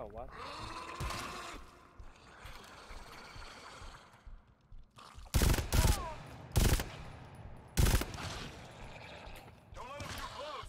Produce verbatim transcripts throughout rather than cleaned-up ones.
Oh, what? Don't let him too close.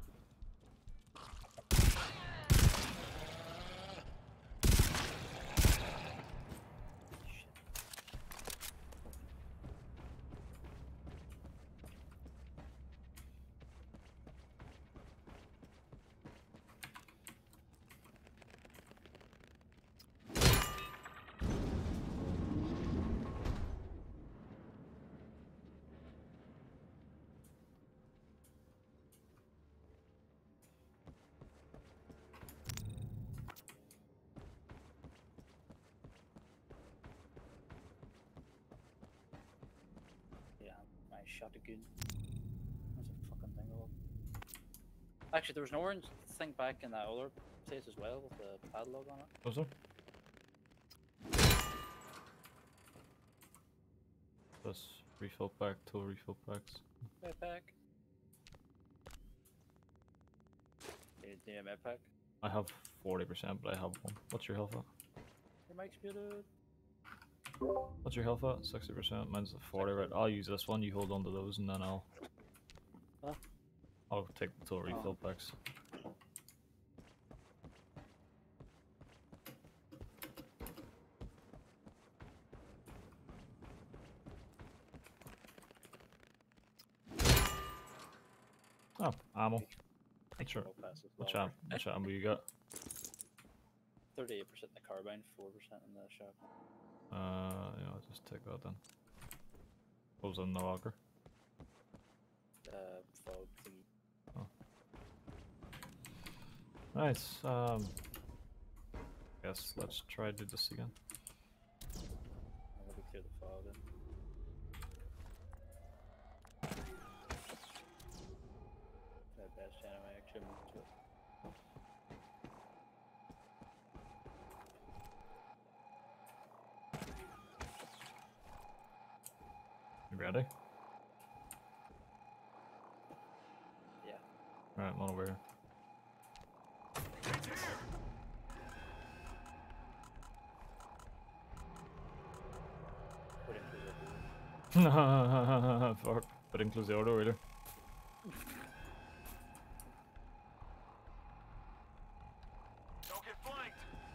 Shot a gun. That's a fucking thing. Of Actually, there was an orange thing back in that other place as well with the padlock on it. Was there? Plus refill pack, two refill packs. Med pack. Do you need a med pack? I have forty percent, but I have one. What's your health at? Your mic's muted. What's your health at? sixty percent. Mine's at forty, right? I'll use this one, you hold on to those, and then I'll... Huh? I'll take the two refill Oh. packs. Oh, ammo. Sure. Which, am which ammo you got? thirty-eight percent in the carbine, four percent in the shop. Uh, yeah, I'll just take that then. What was in the locker? Uh, fog thingy. Oh. Nice. Um, guess let's try to do this again. I'm gonna clear the fog then. The best anime actually moved to it. You ready? Yeah. Alright, I'm on over here. Put it through the Fuck, but includes the auto reader. Don't get flanked.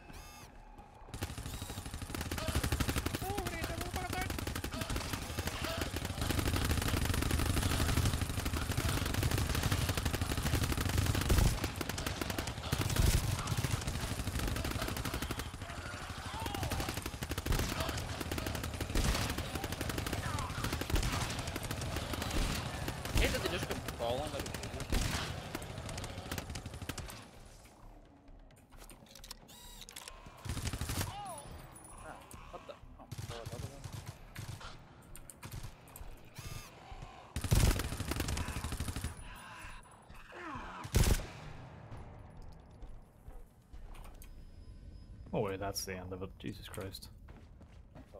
I hate that they just come falling like a Ah, what the? Oh, oh, another one. Oh wait, that's the end of it. Jesus Christ. Oh.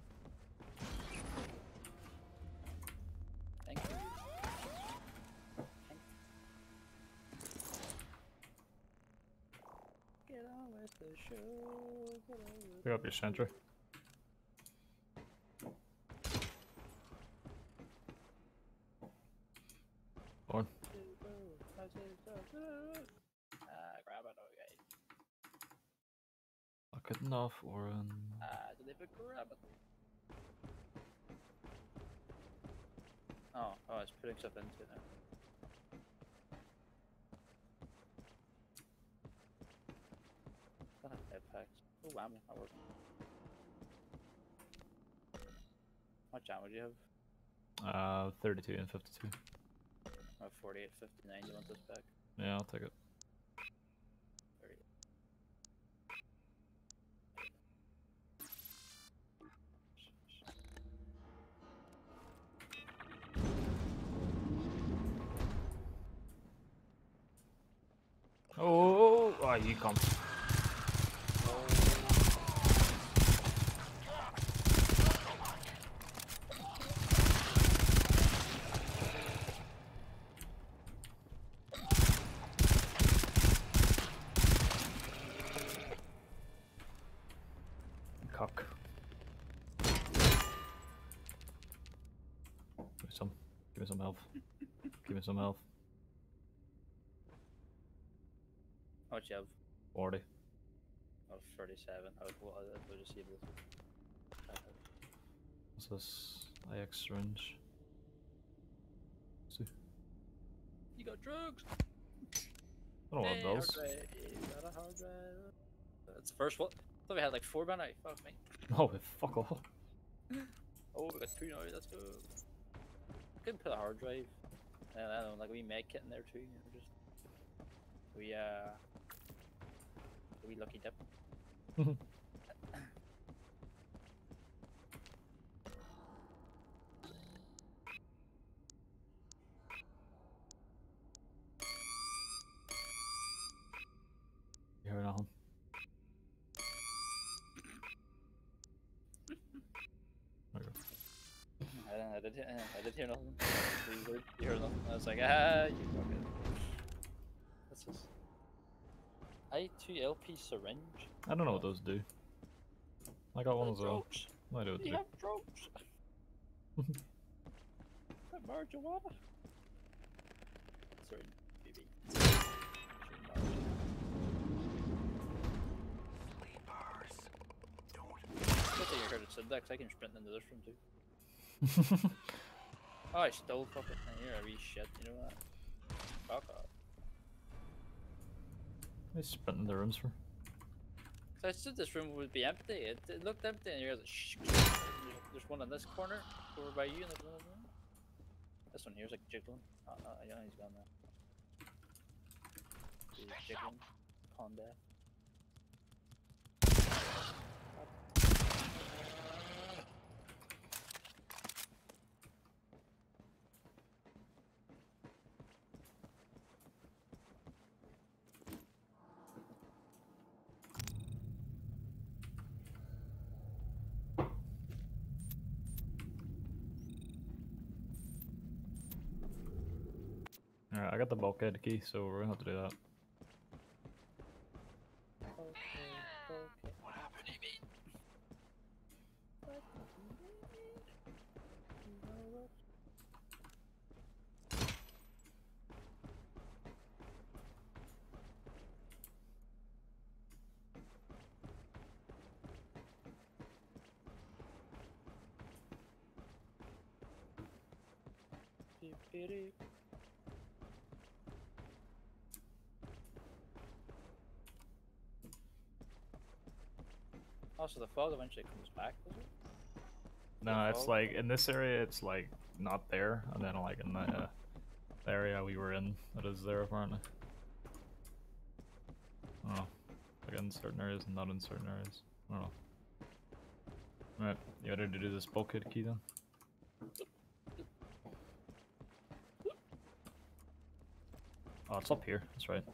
Thank you. Thank you. Get on with the show. Get on with Pick up your sentry. Born. Ah, grab it, okay. Look it enough, Oren. Ah, did they put grab it? Oh, oh, it's putting stuff into it now. Got a head packs. Oh, ammo, that worked. How much ammo do you have? Uh, thirty-two and fifty-two. I have forty-eight, fifty-nine. You want this back? Yeah, I'll take it. thirty. Oh, oh, you come. Give me some health. Give me some health. How much you have? forty. Oh, thirty-seven. I'll, I'll, I'll just save this. What's this? I X syringe. See? You got drugs! I don't know what Hey, it hard does. drive. You got a hard drive. That's the first one. I thought we had like four by now. Fuck me. Oh, fuck off. Oh, we got two now. Let's go. Could put a hard drive. I don't know, like we med kit in there too. You know, just we uh, we lucky dip. You hear nothing? There you go. I, didn't, I, did, hear- I did hear nothing. You heard, you heard nothing. I was like, ah, you fucking. What's this? I two L P syringe. I don't know what those do. I got one as well. Drugs. No idea what You to do. have drugs. That marijuana. Sorry, baby. Sleepers. Don't. Good thing you heard it said that, 'cause I can sprint into this room too. Oh, I stole fucking thing here. I wee shit. You know what? Fuck off. I sprint in the rooms for. So I said this room would be empty. It, it looked empty, and you're like, shh. There's one in this corner over by you, and there's one over there. This one here's like jiggling. Oh, no, yeah, he's gone now. He's jiggling. Calm down. Alright, I got the bulkhead key, so we're gonna have to do that. Okay, okay. What happened? What did you mean? You know what? Beep, beep, beep. Oh, so the fog eventually comes back, does it? No, it's fog? like in this area, it's like not there, and then like in the uh, area we were in, it is there apparently. I don't know. Like in certain areas and not in certain areas. I don't know. Right, you ready to do this bulkhead key then? Oh, it's up here. That's right.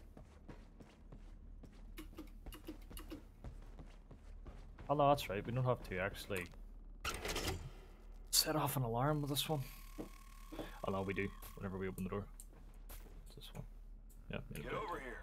Oh no, that's right. We don't have to actually set off an alarm with this one. Oh no, we do. Whenever we open the door. It's this one. Yeah. Get over here.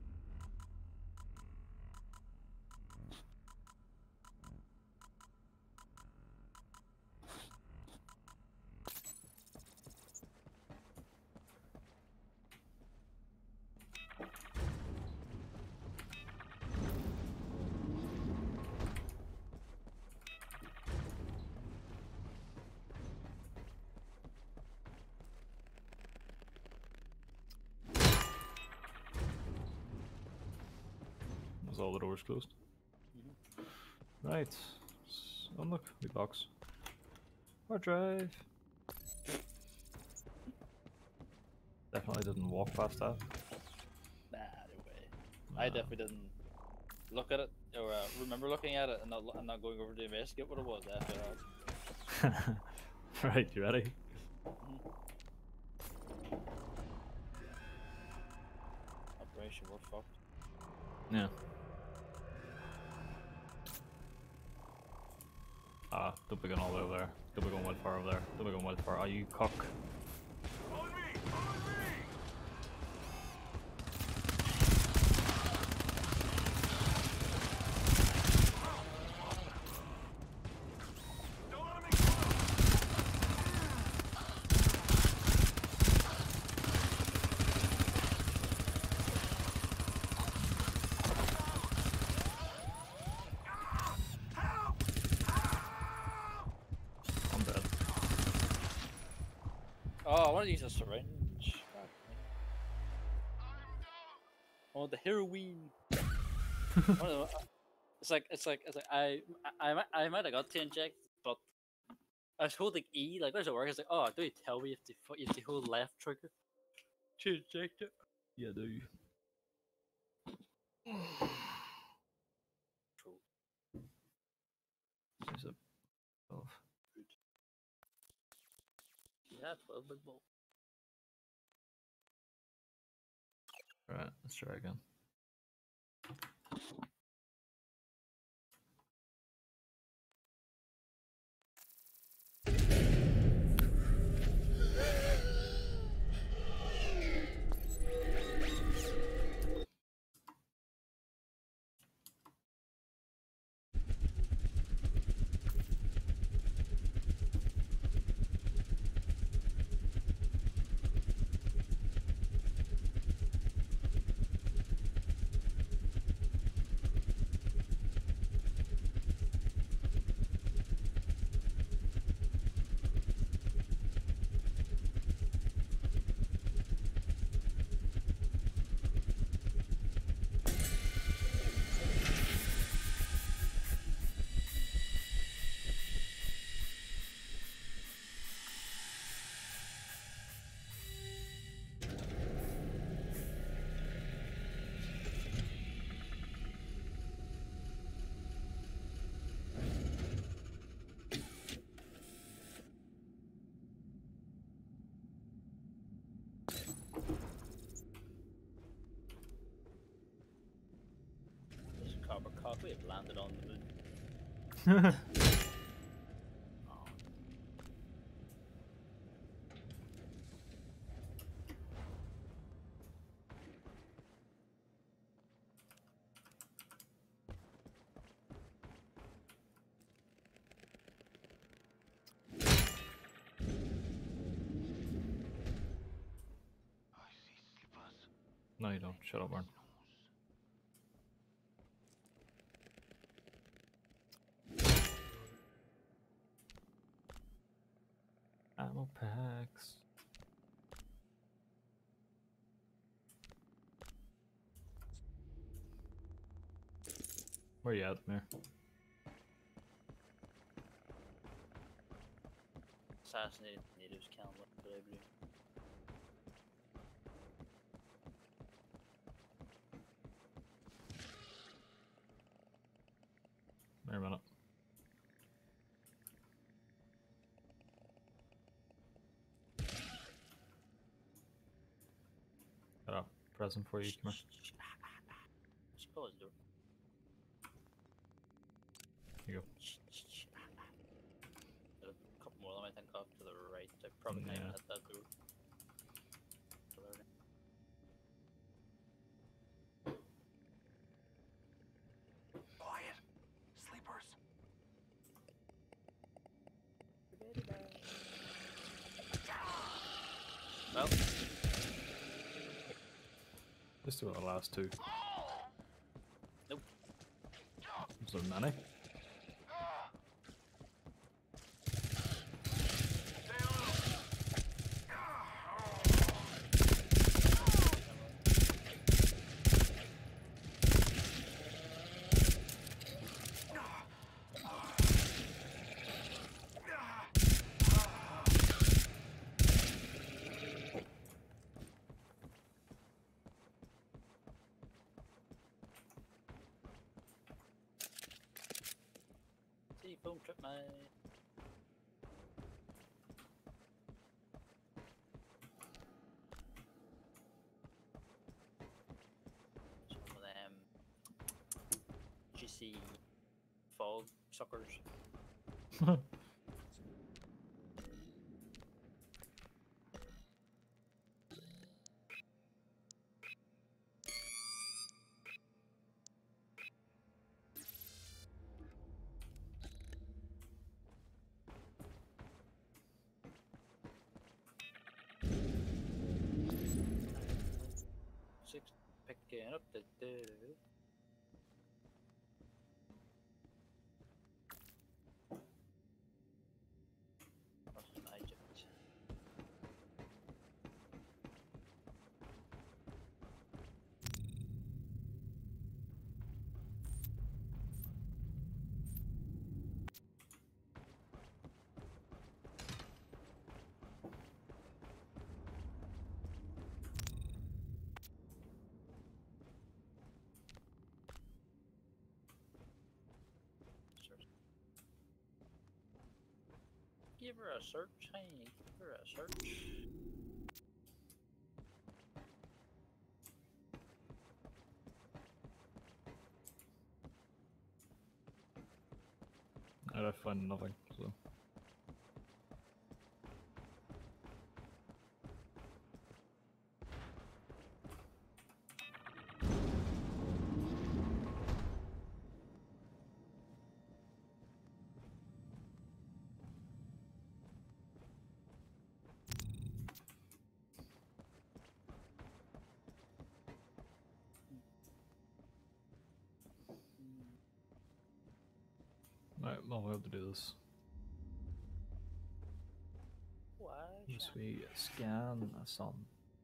Was all the doors closed? Mm-hmm. Right. S- Oh look, we box. Hard drive. Definitely didn't walk past that. Nah, no way. I Nah. definitely didn't look at it or uh, remember looking at it and not, and not going over to investigate what it was after that. Right, you ready? Operation, we're fucked. Yeah. Ah, don't be going all the way over there. Don't be going wild far over there. Don't be going wild far. Are you cock? On me! On me! Don't let me Oh, I want to use a syringe. God. Oh, the heroin. One of the- it's like it's like it's like I I I might, I might have got to inject, but I was holding E. Like, where's it work? It's like, oh, do you tell me if the you have to hold left trigger to inject it? Yeah, do. True. There's a twelve. Yeah, twelve big ball. Alright, let's try again. This copper coffee have landed on the moon. Oh. No, you don't. Shut up, Warren. Ammo packs. Where you at, Mir? Assassinated natives can't look, but I agree. Wait a minute. Got a present for you, come here. Just close the door. Here you go. There's a couple more that I think off to the right. I probably can't even Yeah. hit that door. Quiet. Sleepers. Well, Let's do the last two. nope. Is there many? See, boom, trip my. Some of them juicy fog suckers. Six picking up the. What's an Egypt? Give her a search, hey, give her a search. I find nothing, so. Alright, well, we'll have to do this. Why? Once we scan the sun.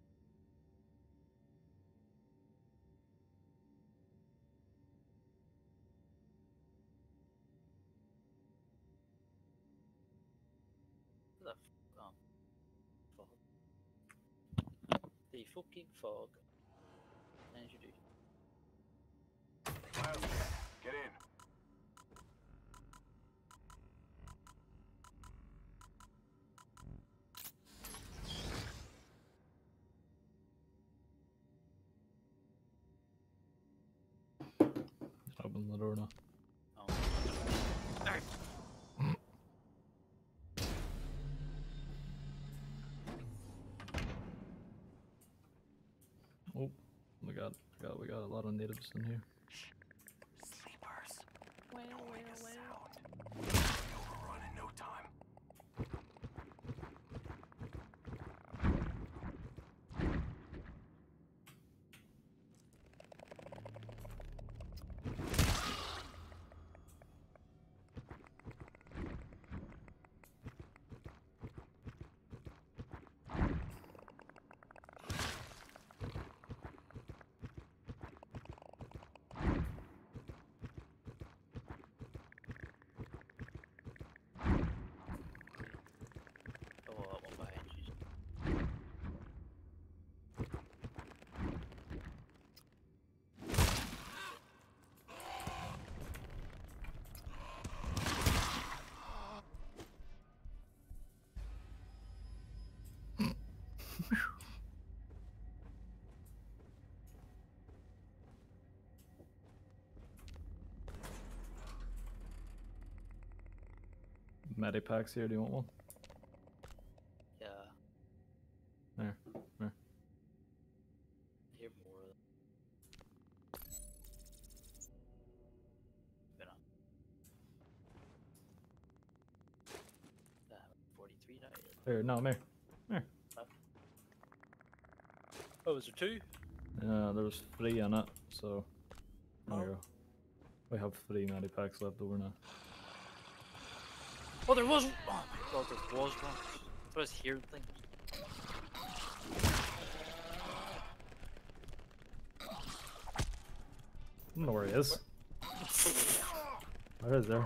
The f um, fog. The fucking fog. As you do. Bioscan, get in. Open the door now. Oh. Alright. Oh, we got, we got, we got a lot of natives in here. Sleepers. Well, Don't make a well, well. sound. Overrun in no time. Oh, that one behind you. Medipacks here, do you want one? Yeah. There, there. I hear more of them. Been on. Uh, forty-three now. Here, no, here. Here. Oh, is there two? Yeah, there's three in it, so there Oh. you go. We have three medipacks left over now. Oh, there was. Oh my god, there was one. I was hearing things. I don't know where he is. Where is there?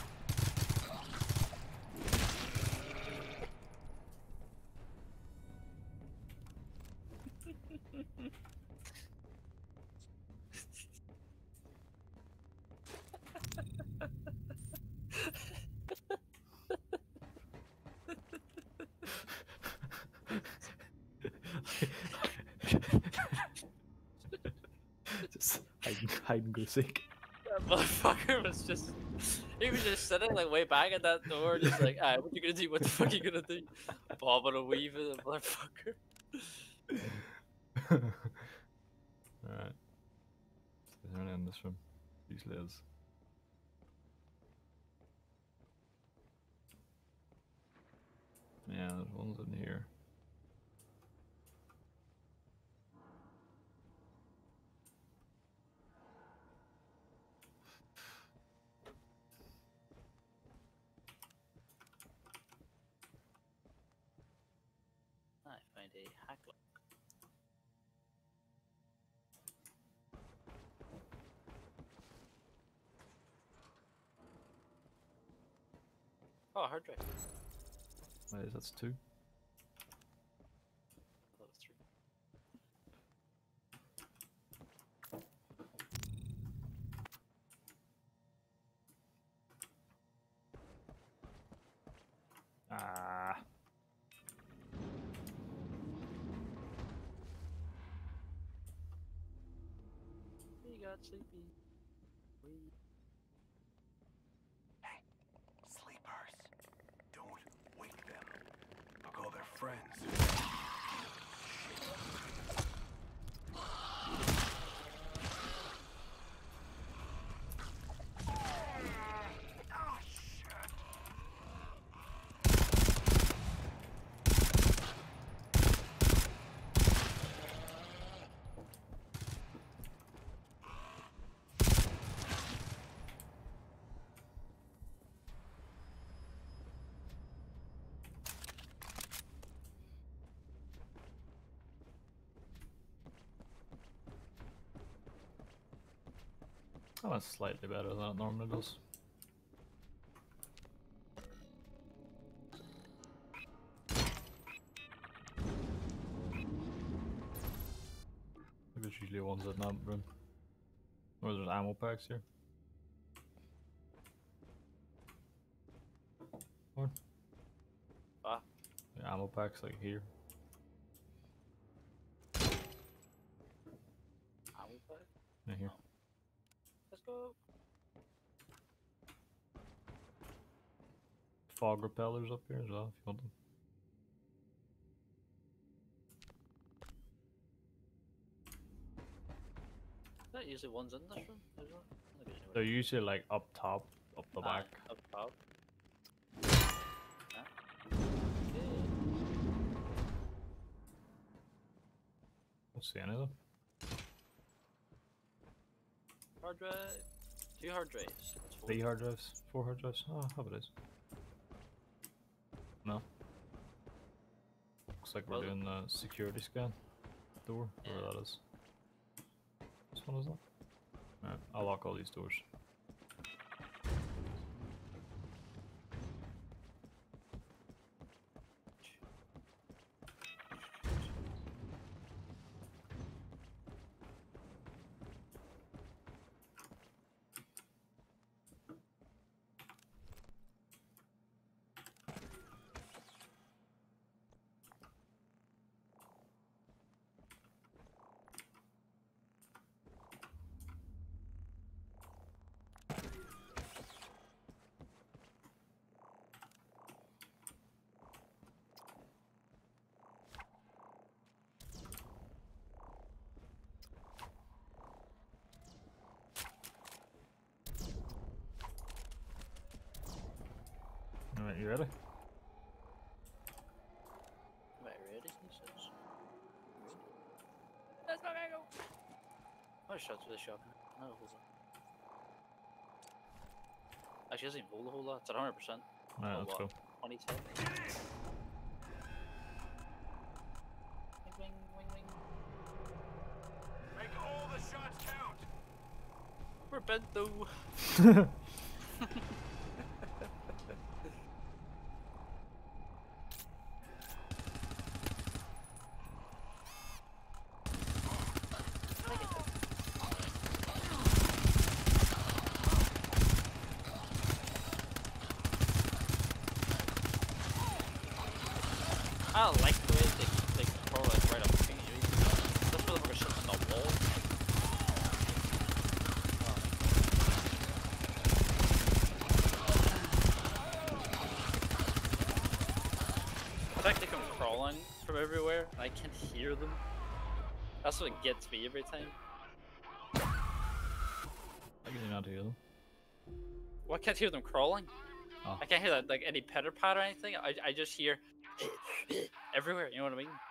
Just hide, hide and go seek. That motherfucker was just. He was just sitting like way back at that door, just like, ah, what you gonna do? What the fuck you gonna do? Bobbing and weaving, the motherfucker. Alright. Is there any in this room? Usually is. Yeah, there's ones in here. I find a hack lock. Oh, hard drive. Wait, that's two. I thought it was three. Ah. got sleepy. We... Hey, sleepers. Don't wake them. I'll call their friends. Oh, shit. Oh, that's slightly better than it normally does. There's usually ones in that room. Or there's ammo packs here. Or Ah, the ammo packs like here. ammo pack? Yeah, here. Let's go. Fog repellers up here as well if you want them. Is that usually ones in this room? Is it? I don't think there's They're anywhere. usually like up top, up the Aye, back. up top. Huh? Okay. Don't see any of them. Hard drive. Two hard drives. That's four. Three hard drives, four hard drives. Oh, how about it? No. Looks like we're Well, doing the security scan. Door, where Yeah. that is. This one is that? Alright, I'll lock all these doors. Alright, you ready? Am I ready? He says. Let's go, go. Oh, shots for the shotgun. No, hold on. Actually, it doesn't even hold a whole lot. It's at one hundred percent. Alright, let's go. twenty seconds. Wing, wing, wing, wing. Make all the shots count. We're bent though. I like the way they, they control it right up between you. This motherfucker sits on the wall. The fact they come crawling from everywhere, and I can't hear them. That's what gets me every time. How can you not hear them? Well, I can't hear them crawling. Oh. I can't hear that like any pitter pat or anything. I I just hear everywhere. You know what I mean?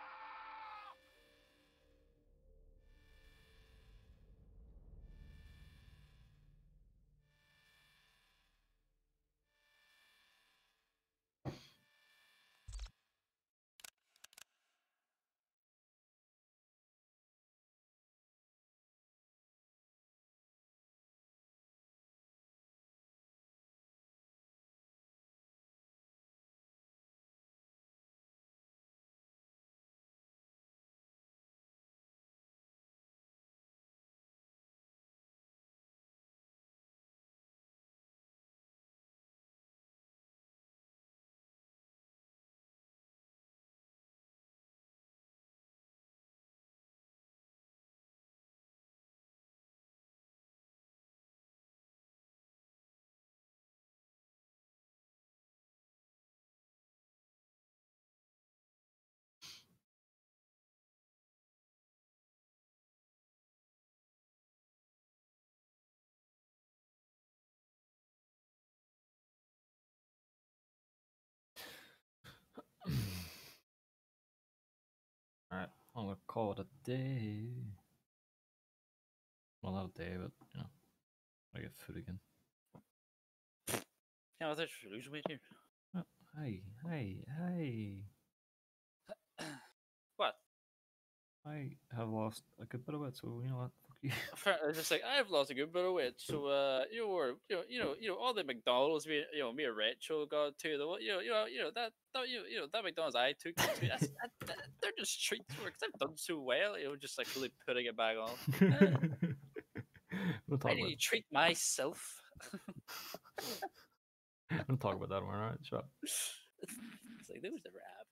I'm gonna call it a day. Well, not a day, but you know, I get food again. Yeah, I thought you were losing weight here. Oh, hey, hey, hey! What? I have lost a good bit of weight, so you know what? Fuck you. I was just like, I've lost a good bit of weight, so uh, you know, or, you know, you know, you know, all the McDonald's, me, you know, me and Rachel got to the, you know, you know, you know that, that you, know, you know, that McDonald's I took to, that's, that, that, they're just treats for because I've done so well, you know, just like really putting it back on. Uh, We'll I talk need about. to treat myself. We'll talk about that one, alright? Shut up. It's like those never happen.